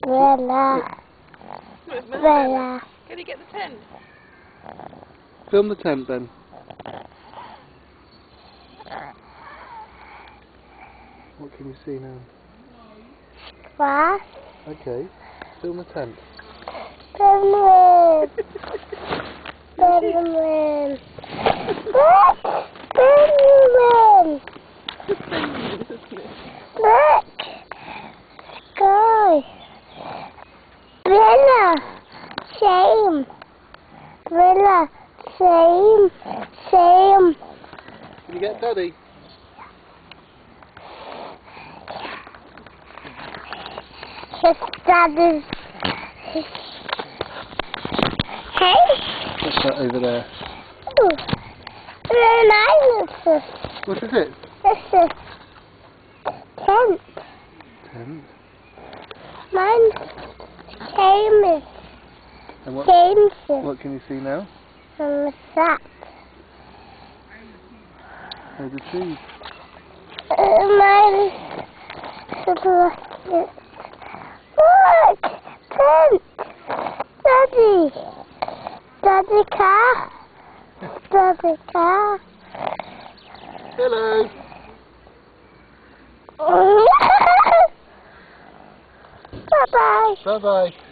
Bella. Bella. Can you get the tent? Film the tent then. What can you see now? What? Okay. Film the tent. Penguin. Penguin. Look! Penguin. Look! Sky. Bella. Same. Bella. Same. Same. Can you get Daddy? Kiss Daddy. Hey. What's that over there? Ooh. Very nice. What is it? This is tent. Tent. Mine's famous. And what? Famous. What can you see now? And what's that? Oh, the trees. Mine is look. Tent. Daddy. Daddy car. Daddy car. Hello. Bye bye. Bye bye.